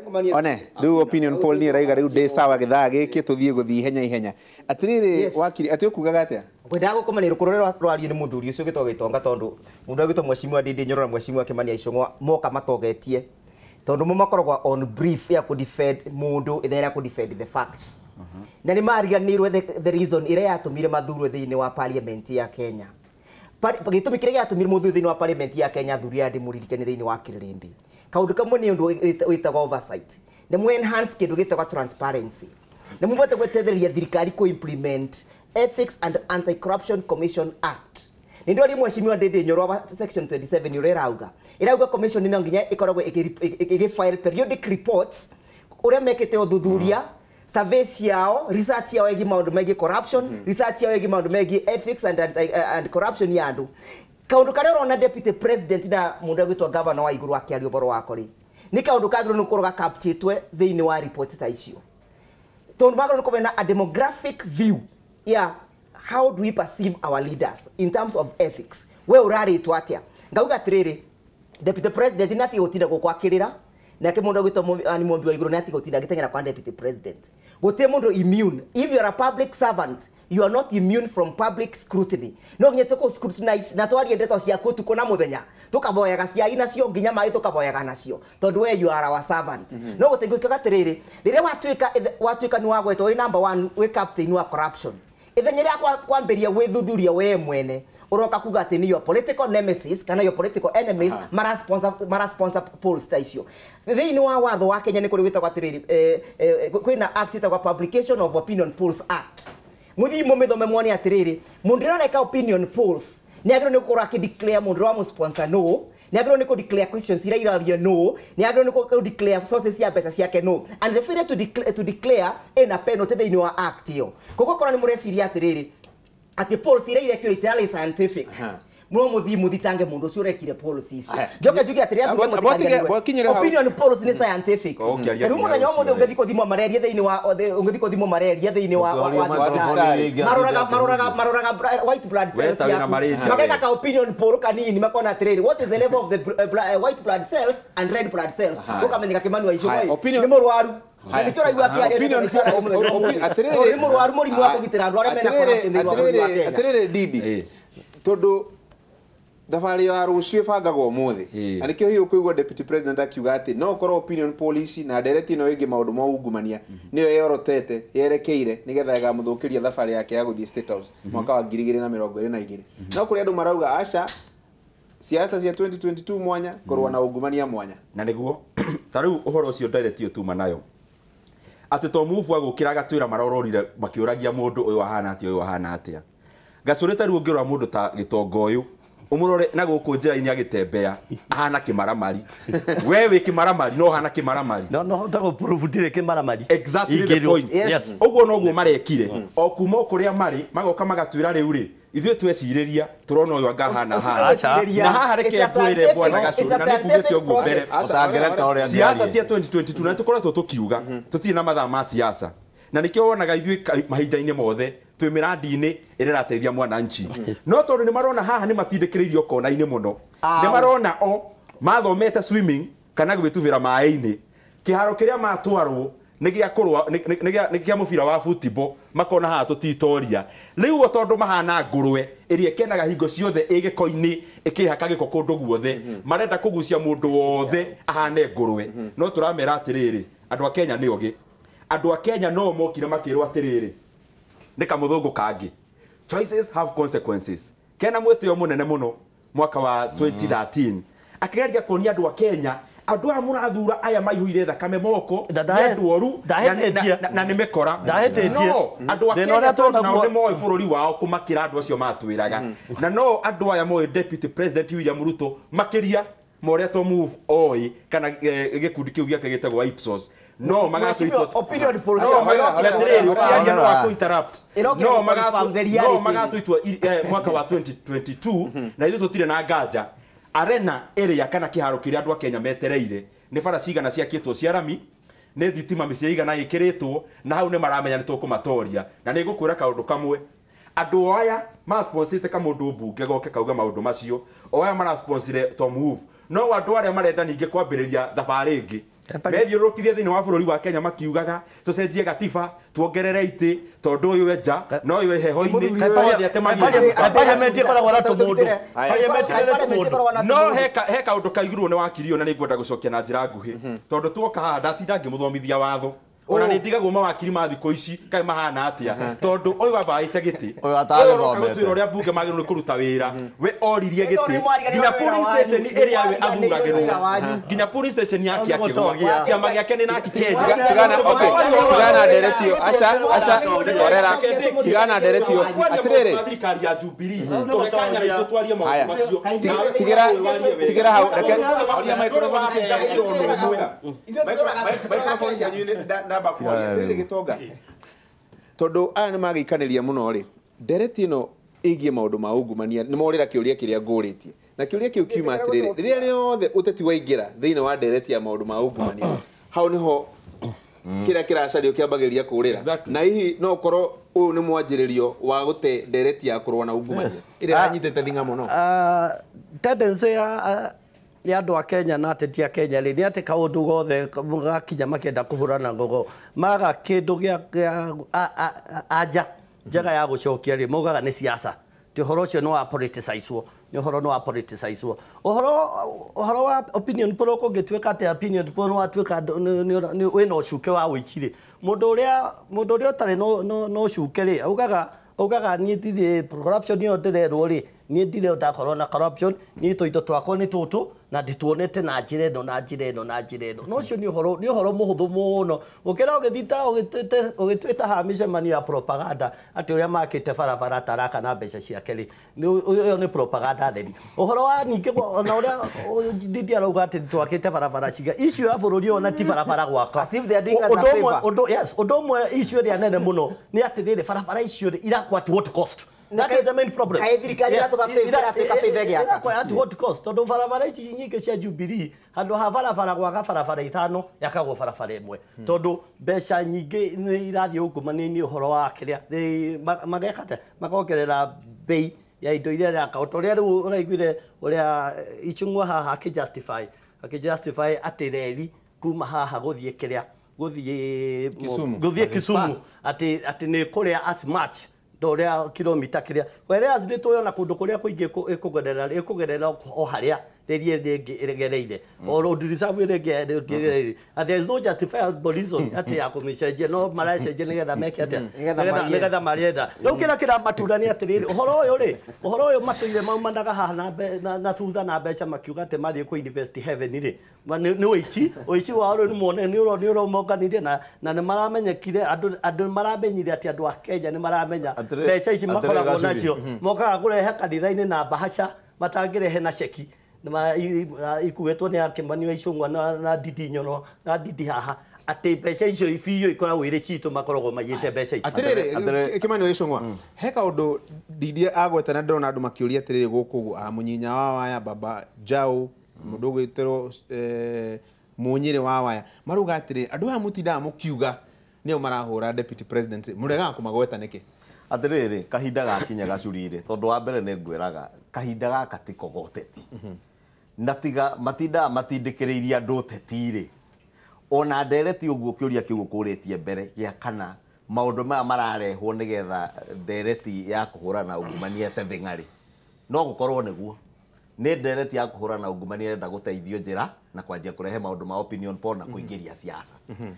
one riu opinion poll ni raiga riu de sawa githaa giki tuthie guthii ihenya atiriri wakiri ati ukugaga atia kwenda gukomanira kurorera rwario ni muthuri ucio gitwa gitonga tondu mundu agitwa mweshimwa Ndindi Nyoro na mweshimwa Kimani Icung'wa moka matogetie tondu mo makoragwa on brief ya ku defend mundu ithera ku defend the facts na ni mariganirwe the reason ire yatumire mathurwe thiini wa parliament ya Kenya gitumi kire yatumire muthuri thiini wa parliament ya Kenya thuri andi muririkane thiini wa Kiririmbi kaundu kamwe ni undu witagwa oversight ni mu enhance kindu gitagwa transparency ni mubote gwetetheria thirikari ku implement Ethics and Anti-Corruption Commission Act. Nindo rimwe mweshimiwa Ndindi Nyoro wa section 27 urerauga. Irauga commission ino nginya ikoragwo file periodic reports uria mekete uthuthuria surveys yao, research yao egi maundu megi corruption, research yao egi maundu megi ethics and corruption ya andu. Kaundu kare urona deputy president na mundu agitwa governor wa iguru akiario boro wakori. Ni kaundu kagiro nukuroga capture thiini wa reports ta icio. Tondu magoro nukubena a demographic view. Yeah, how do we perceive our leaders in terms of ethics? We urari twatia. Ngauga tiriri, deputy president nati gotinda gukwakirira, na ke mundu gwitwa ani mombi wa iguru nati gotinda gitengera kwa deputy president. Gote mundu immune. If you are a public servant, you are not immune from public scrutiny. No nginya tuko scrutinize na twari ndeto cia kutu kuna muthenya. Tukaboyaga cia ina cio nginya mai tukaboyaga nacio. Tondu we you are our servant. No gutenguka tiriri, rire watuika ni wagwetwo we number 1 we captain wa corruption. Ithenya ria kwambiria withuthuria we mwene uroka kuga ati ni your political nemesis kana your political enemies mara sponsor polls ta icio thiini wa watho wa Kenya ni kuri witagwa tiriri kwina act itagwa Publication of Opinion Polls Act muthi mumithome mwone atiriri mundu rareka opinion polls ni agiro ni gukora ki declare mundu wa mu sponsor no ni agiro ni ku declare questions ira iraria no ni agiro ni ku declare sources ya pesa ciake no and the failure to declare in a penalty thiini wa act yo koko kora ni mureciria atiriri ati polls ira irekio literally scientific no muthitange mundu ucio urekire policies joka jugi atiria opinion polls ni scientific riu muthenya omothe ungethi kuthimwa malaria thiini wa ungethi kuthimwa malaria thiini wa maroraga white blood cells makeka ka opinion poll kanini makona atiriri what is the level of the white blood cells and red blood cells ukamenyeka Kimani Icung'wa ni murwaru nikora iwa pia atiriri ni murwaru murimu wa kugitira andu aria mena corruption atiriri Ndindi tondu thabari ya rucio bangagwo muthi anikio hiyo kuigwa deputy president akiuga ati no korwo opinion policy na direct no igi maundu ma ungumania niyo yorotete yerekeire nigetha igamuthukiria thabari yake ya guthie State House mwaka wa 2022 no kuri andu marauga aca siasa cia 2022 mwanya korwo na ungumania mwanya na niguo tariu uhoro ucio direct yo tuma nayo ati to move wa gukira gatwira marororire makiuragia mundu uyu ahana ati uyu ahana atia gacurita riu ngirwa mundu ta Gitonga uyu umurore na guku njira-ini agitembea ahana kimaramari we wi kimaramari no hana kimaramari no tago prove dire kimaramari exactly the point yes uguo no guo marekire o kuma kuria mari magoka magatwira riu ri ithuĩ tweciriria turona uyu angahana na haha reke kwire bwana Gacũri na nikugite uguo mbere siasa cia 2022 na tukoretwo tukiuga tutire na mathaa ma siasa na nikio wonaga ithuĩ mahinda-ini mothe twi mirandi-ini irirateithia mwananchi no tondu ni marona haha ni matindikiririo kona-ini muno ni marona o mathomete swimming kana gwituvira maaĩ-ini kiharo kiria matwarwo ni gia mubira wa football makona haha tutitoria riu tondu mahana ngurwe iria kenaga hingo ciothe igiko-ini ikihaka giko kundu guothe marenda kugucia mundu wothe ahane ngurwe no turamera atiriri andu a Kenya ni ogi andu a Kenya no mokire makirwo atiriri ni kamuthungu kangi choices have consequences kena mwetio munene muno mwaka wa 2013 akigeria kuonia andu a Kenya andu a murathura aya maihũire thakame moko andu oru na nimekora no andu a Kenya no ni moe bururi wao kumakira andu acio matwiraga na no andu aya moe deputy president William Ruto makiria moria to move oi kana gikundi kiu giake gitagwo Ipsos no magatuitwo opinion polls no interrupt no magatuitwo mwaka wa 2022 na ithu tutire na nganja arena area kana kiharo kiria andu a Kenya metereire ni bara cigana ciakitwo cia rami ni thitima micia igana ikiritwo na hau ni maramenya ni tukumatoria na ni ngukwira kaundu kamwe andu aya ma sponsite ka mundu mbunge goke kauga maundu macio o aya mara sponsire to move no andu aria marenda ninge kwambiriria thabari ingi methiũrũrũkithie thĩinĩ wa bũrũri wa Kenya makiugaga tũcenjie gatiba tuongerere itĩ tondũ ũyũ enja na ũyũ heho-inĩ parliament ĩkoragwo na tũmũndũ no he kaũndũ kaigirwo nĩ wakiri na nĩ ngwenda gũcokia na njĩra nguhĩ tondũ tuoka haha ndatinda ngĩmũthomithia watho ona nĩ ndigagwo mawakiri ma thikũ ici kaĩ mahana atĩa tondũ ũyũ wabaĩte gĩtĩ ũyũ ũrĩa mbunge magĩrĩirwo nĩ kũruta wĩra we oririe gĩtĩ nginya polling station ĩrĩa we athuragĩrwo nginya polling station yake akĩgwa kĩama gĩake nĩ naki Kenya tigana nderetio aca orera tigana nderetio atirĩrĩ thirikari ya Jubilee tũgekanya na tũtwarie maũndũ macio tigĩra hau reke oria microphone namba kuoria rĩrĩ gĩtonga tondũ aya nĩ magĩikanĩria mũno rĩ ndereti ĩno ĩgiĩ maũndũ ma ungumania nĩ morĩra kĩũria kĩrĩa ngũrĩtie na kĩũria kĩu kiuma atĩrĩrĩ rĩrĩa rĩothe ũteti waingĩra thĩinĩ wa ndereti ya maũndũ ma ungumania hau nĩho kĩrĩa kĩracario kĩambagĩrĩria kũrĩra na hihi no ũkorwo ũyũ nĩ mwanjĩrĩrio wa gũte ndereti ya kũrũa na ungumania ĩrĩa yanyitĩte thing'a mũno tendency ya andũ a Kenya na ateti a Kenya rĩ nĩ atĩ kaũndũ gothe gakinya makĩenda kũhũrana ngogo maga kĩndũ gĩa anja njega ya gũcokia rĩ maugaga nĩ siasa ti ũhoro ũcio nĩ wa politicizewo nĩ ũhoro nĩ wa politicizewo ũhoro wa opinion poll ũngĩtuĩka atĩ opinion poll watuĩka wĩna ũcuke wa ũici rĩ mũndũ ũrĩa ũtarĩ no ũcuke rĩ augaga niĩ ndirĩ corruption ĩyo ndĩrerwo rĩ niĩ ndirĩ ndakorwo na corruption niĩ tũindo twakwa nĩ tũtũ na ndituonete na njĩra ĩno no ũcio nĩ ũhoro mũhũthũ mũno ũkĩra ũgĩthita ũgĩtuĩta haha mĩcemanio ya propaganda atĩ ũrĩa makĩte barabara taraka na mbeca ciake rĩ ũyũ nĩ propaganda theri ũhoro wa ningĩ ona ũrĩa Ndindi arauga atĩ twakĩte barabara ciga icio ya bũrũri ona ti barabara gwaka ũndũ ũmwe icio ĩrĩa nene mũno nĩ atĩ rĩrĩ barabara icio irakwo at what cost. That is the main problem. At what cost? Tondũ barabara ici nyingĩ cia Jubilee handũ ha barabara gwaka barabara ithano yakagwo barabara ĩmwe tondũ mbeca nyingĩ nĩ irathiĩ ungumania-inĩ ũhoro wa kĩrĩa magekate makongerera bei ya indo iria raka ũrĩa rĩu ũraiguire ũrĩa Ichung'wa haha akĩjustify atĩ reri kuma haha gũthiĩ kĩrĩa gũthiĩ Kisumu atĩ nĩ kũrĩa as much doria kilomita kĩrĩa whereas nĩ tũyona kũndũ kũrĩa kũingĩ ĩkũgerera o harĩa rĩrĩa ĩregereire o road reserve ĩregereire and there is no justifiable reason atĩ ya kũmĩcenjia no maracenjia nĩgetha meke atĩa nĩgetha marĩenda rĩu kĩrĩa matura nĩ atĩrĩrĩ ũhoro ũyũ matũire maumanaga haha na thutha na mbeca makiuga atĩ mathiĩ kũ invest heaven rĩ nĩ ũici wao rĩu nĩ ũromonganirie na nĩ maramenyekire andũ maramenyire atĩ andũ a Kenya nĩ maramenya mbeca ici makoragwo nacio mokaga kũrehe kanitha-inĩ na bahaca matangĩrehe na ceki ikuĩtwo nĩ Kimani wa Ichung'wa na Ndindi Nyoro na Ndindi haha atĩ mbeca icio biũ ikoragwo irĩ citũ makoragwo maiyĩte mbeca icio atĩrĩrĩ Kimani wa Ichung'wa he kaũndũ Ndindi agweta na ndĩrona andũ makĩũria atĩrĩrĩ gũkũ mũnyinya wa waya Baba Njau mũndũ ũgwĩtĩrwo Munyĩrĩ wa waya maruga atĩrĩrĩ andũ aya mũtindaga mũkiuga nĩo marahũra deputy president mũregaga kũmagweta nĩkĩ atĩrĩrĩ kahinda gakinya gacurire tondũ wa mbere nĩ ngwĩraga kahinda gaka ti kogoteti na tiga matindĩkĩrĩirie andũ ũteti-rĩ ona ndereti ũguo kĩũria kĩu ũkũrĩtie mbere gĩa kana maũndũ maya mararehwo nĩgetha ndereti ya kũhũrana na ungumania tething'arĩ no gũkorwo nĩguo nĩ ndereti ya kũhũrana na ungumania ĩrenda gũteithio njĩra na kwanjia kũrehe maũndũ ma opinion poll na kũingĩria siasa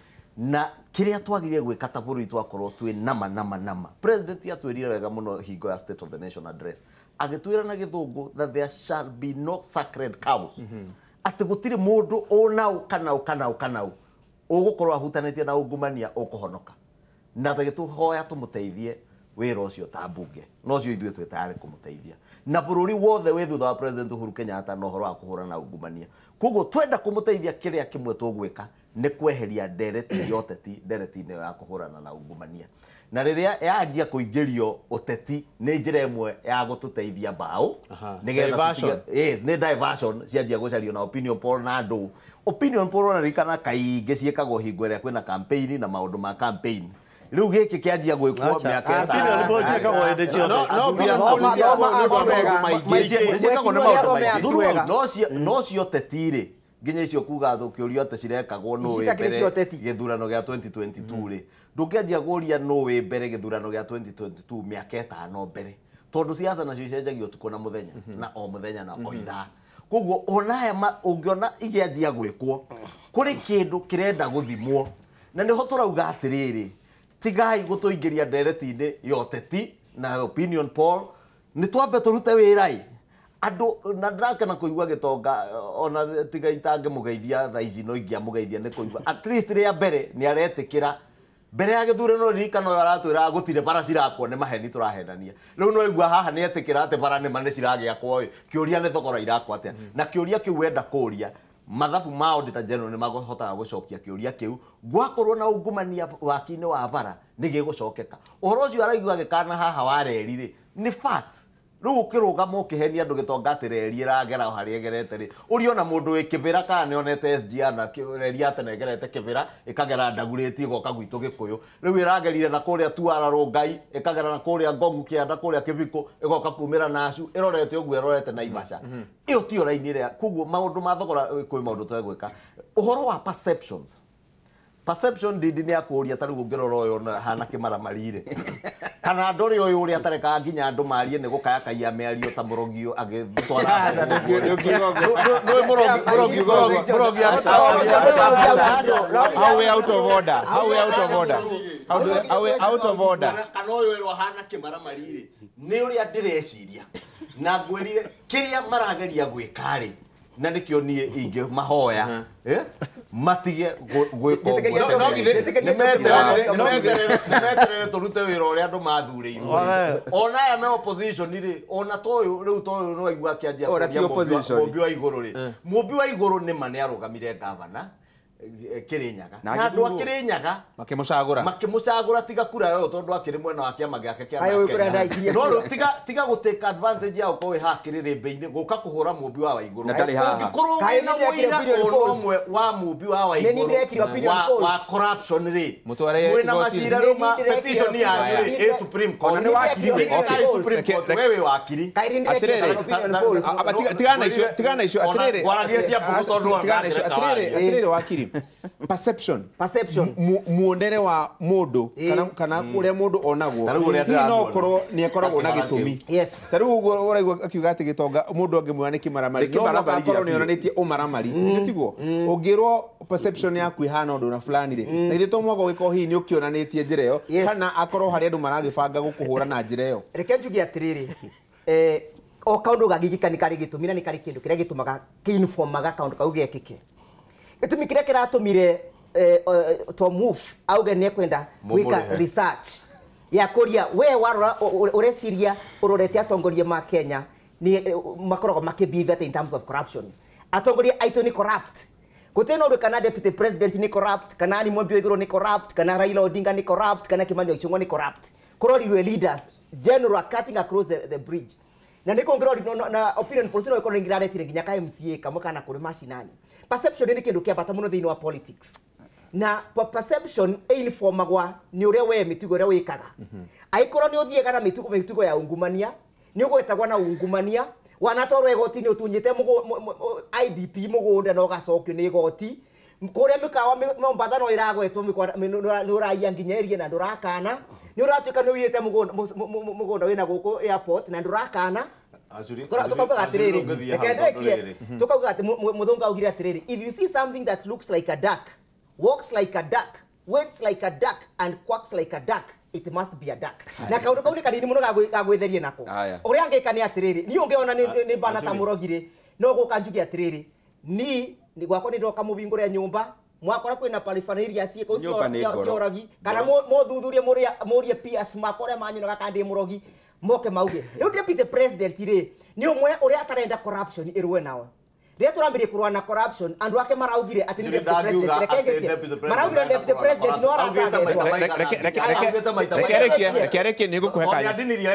na kĩrĩa twagĩrĩire gwĩka ta bũrũri twakorwo twĩ nama president atwĩrire wega mũno hingo ya state of the nation address agĩtwĩra na gĩthũngũ that there shall be no sacred cows atĩ gũtirĩ mũndũ kana ũgũkorwo ahutanĩtie na ungumania ũkũhonoka na tũgĩtũhoya tũmũteithie wĩra ũcio ta mbunge no ũcio ithuĩ twĩ tayarĩ kũmũteithia na bũrũri wothe wĩ thutha wa president Uhuru Kenyatta na ũhoro wa kũhũrana na ungumania koguo twenda kũmũteithia kĩrĩa kĩmwe tũgwĩka nĩ kweheria ndereti ya ũteti ndereti-inĩ ya kũhũrana na ungumania na rĩrĩa yanjia kũingĩrio ũteti nĩ njĩra ĩmwe ya gũtũteithia mbaũ nĩgetha nĩ diversion cianjia gũcario na opinion poll na andũ opinion poll onarikana kaingĩ ciĩkagwo hingo ĩrĩa kwĩna campaign na maũndũ ma campaign rĩu gĩkĩ kĩanjia gwĩkwo mĩaka no cio ũteti-rĩ nginya icio kuga thukiurio ate cirekagwo no we mbere githurano gia 2022 ri ndukianjia guria no we mbere githurano gia 2022 miaka 5 mbere tondu siasa nacio icenjagio tuko na muthenya na o muthenya na o ithaa koguo ona ungiona igianjia gwikwo kuri kindu kirenda guthimwo na niho turauga atiriri tigai gutuingiria ndereti-ini yoteti na opinion poll ni twambe turute wirai andu na ndakana kuigua gitonga ona tiga itange mugeithia thaici no ingia mugeithia ni kuigua at least ria mbere ni aretikira mbere ya githurano ririkano yo aratwira gutire bara cirakwo ni maheni turahendania riu no igua haha ni etikira ate bara ni mane ciragia kwa kiuria ni thogora irakwo atia na kiuria kiu wenda kuria mathabu ma auditor general ni magohota gucokia kiuria kiu gwakorwo na ungumania wakine wa bara ni gigucokeka uhoro ucio araigua gikana haha wareri ni fact riu ukirugama ukihenia andu gitonga atireri iragera hari egerete ri uriona mundu wi kibira kana ni onete SGR na kireri atenegerete kibira ikagera ndaguriti goka gwitu gikuyu riu iragerire na kuria tuara rungai ikagera na kuria ngongu kianda kuria kibiko igoka kumira nacu irorete ugu irorete na ibasha iyo ti oraini ria kuguo maundu ma thogora kwi maundu twegwika uhoro wa perception didi ni akuria tari ngirora uyu hana kimara marire kana ndori uyu uri atareka nginya andu marie ni gukaya kaiya meario ta murogio agitwara murogi how we out of order kana uyu ero hana kimara marire ni uri adireciria na ngwirire kiria marageria gwikari na nikio nie inge mahoya matige gwiko nemeterere turute wira uria andu mathurirwo ona ya me opposition ri ona toyu riu toyu no igua kianjia mumbi wa iguru ri mumbi wa iguru ni mane arugamire governor Kirinyaga na andu a Kirinyaga makimucagura tiga kura yo tondu akiri mwena wa kiama giake kia no tiga gutake advantage ya uko hakirire mbeini guka kuhura mumbi wa iguru ngikuru na muira omwe wa mumbi wa iguru wa corruption ri mwena macira ruma petition ya ri Supreme Court ni wakiri Supreme Court wewe wakiri tigana icio atirire wakiri perception muondere wa mundu kana uria mundu onagwo no korwo ni ekoragwo na gitumi taru uraigwa akiuga ati gitonga mundu angimwa ni kimaramari no akorwo ni onanitie umaramari tiguo ungirwo perception yaku ihana undu na fulani ri na ithito mwago wiko hi ni ukionanitie njira yo kana akorwo hari andu maragibanga gukuhura na njira yo reke njugi atiriri o kaundu gagigikani kari gitumi na ni kari kindu kiria gitumaga kiinformaga kaundu kau gekike gitumi kiria kiratumire to move auge ni kwenda wika research ya kuria we warora ureciria urorete atongoria ma Kenya ni makorogo makibive in terms of corruption atongoria aito ni corrupt guteno uri kana deputy president ni corrupt kana ni Mwambio Iguru ni corrupt kana Raila Odinga ni corrupt kana Kimani Ichung'wa ni corrupt korori leaders general cutting across the bridge na niko ngirori na opinion polls no ikono ngirarete nginya ka MCA kamwe kana kuri mashinani perception ni kindu kia bata muno thiini wa politics na perception informagwa ni uria we mitugo uria wikaga aikoro ni uthiega na mitugo ya ungumania ni ugwetagwa na ungumania wanatorwo igoti ni utunyite IDP mugunda no gacokio ni igoti kuria mikawa Mombasa no iragwetwo ni uraia nginya erie na ndurakana ni uratuika ni uyite mugunda wina guku airport na ndurakana tukauga atiriri rekendekie tukauga ati muthunga augire atiriri if you see something that looks like a duck walks like a duck waits like a duck and quacks like a duck it must be a duck na kaundu kauni kanini muno gagwetherie nako uria angika ni atiriri ni ungeona ni bana ta murogire no gukanjugi atiriri ni gwako ni ndoka mubingure nyumba mwakora kwina palifaniria ciiko cioragi kana mothuthurie murie PS makore manyuna kandi murogi moke mauge riu deputy president ri ni umwe uria atarenda corruption irwe nao ria turambirie kurwa na corruption andu ake maraugire ati ni deputy president maraugire deputy president no arataga reke ni gukuhe kanya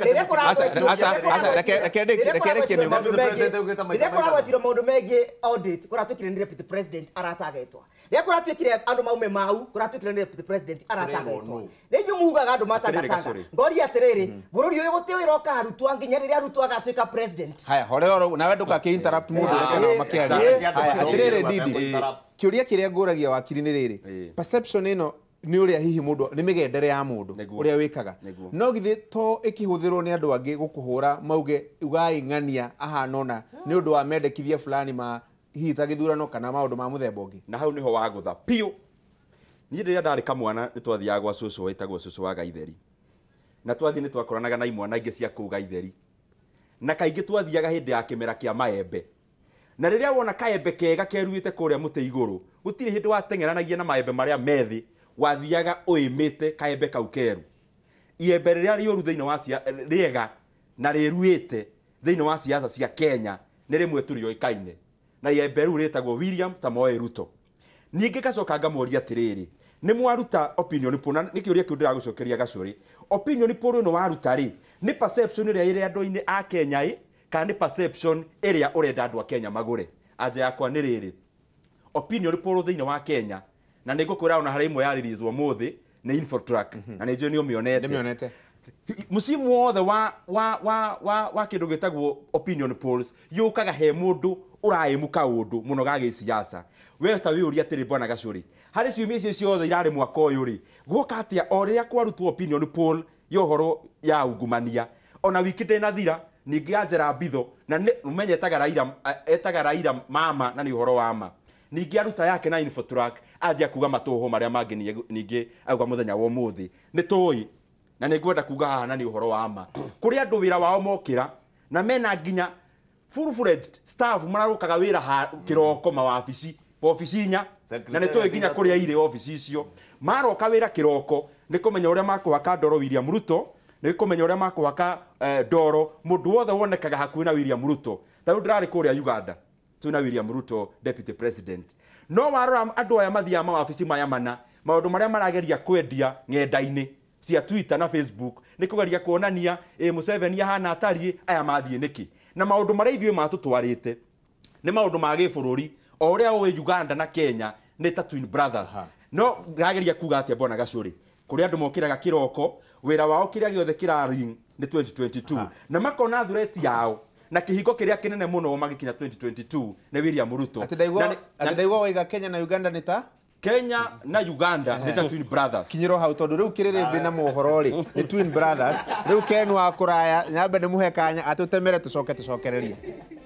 reke ni kuragwatiro maundu megie audit kuratukire ni deputy president aratagetwa ria kuratukire andu maume mau kuratukire ni deputy president aratagetwa ni mugaga andu matangatanga ngori atiriri bururi uyu gutiwira oka arutwa nginya riria arutwa agatuika president haya horero na wenduka ki interrupt mundu reke akiaria atirere Ndindi kiuria kiria nguragia wakiri ni riri perception ino ni uria hihi mundu ni migendere ya mundu uria wikaga no githi to ikihuthirwo ni andu angi gukuhura mauge ugai ng'ania ahanona ni undu wa mendekithia fulani ma hihi ta githurano kana maundu ma muthemba ungi na hau niho wagutha piu ni ndiria ndari kamwana ni twathiaga gwa cucu wetagwo cucu wa Gaitheri na twathi ni twakoranaga na imwana ingi cia kuu Gaitheri na kaingi twathiaga hindi ya kimera kia maembe na riria wona kaembe kega keruite kuria muti iguru gutiri hindi watengeranagia na maembe maria methi wathiaga uimite kaembe kau keru iembe riria rioru thiini wa riega na riruite thiini wa siasa cia Kenya ni rimwe turioikaine na iembe riu ritagwo William Samoei Ruto ningi gacoka ngamoria atiriri ni mwaruta opinion poll ni kiuria kiu ndiragucokeria Gacuri opinion poll no waruta ri ni perception iri andu-ini a Kenya kana ni perception iri urenda andu a Kenya magure anja yakwa ni riri opinion poll thiini wa Kenya na nigukwira ona hari imwe ya release muthi ni Infotrack na ni jo ni umionete musimu wothe wa kindu gitagwo opinion polls yukaga he mundu uraimuka undu muno gagi siasa we ta wiuria tiri bwana Gacuri hari ciumia icio ciothe irari mwaka uyu ri guoka atia o riria kwarutwo opinion poll yohoro ya ungumania ona wiki ndina thira ningi anjera mbitho na umenye etaga Raila mama na ni uhoro wa ma ningi aruta yake na Infotrack aje kuga matuho maria mangi ningi auga muthenya wa umuthi ni toi na ningwenda kuga haha na ni uhoro wa ma kuri andu wira wao mokira na mena nginya full-fledged staff mararukaga wira kiroko mawabici ofici-nya na ni toi nginya kuria ire ofici icio maroka wira kiroko ni kumenya uria makuhaka ndoro William Ruto ni kumenya uria makuhaka ndoro mundu wothe wonekaga hakuhi na William Ruto taru ndirari kuria Uganda tuna William Ruto deputy president no warora andu aya mathia mawabici maya mana maundu maria marageria kwendia ng'enda-ini cia Twitter na Facebook ni kugeria kuonania Museveni ahana atari aya mathie niki na maundu maria ithuĩ matutwarite ni maundu ma gĩbũrũri o uria o Uganda na Kenya ni ta twin brothers no rageria kuga atia bona Gacuri kuri andu mokiraga kiroko wira wao kiria giothe kiraring ni 2022 na makona threat yao na kihingo kiria kinene muno magikinya 2022 ni William Ruto ndaigwa waiga Kenya na Uganda ni ta Kenya na Uganda ni ta twin brothers kinyiro hau tondu riu kirire bina mohoro ri ni twin brothers riu Ken wa kuraya nyambe ni muhe kanya atutemere tucokererie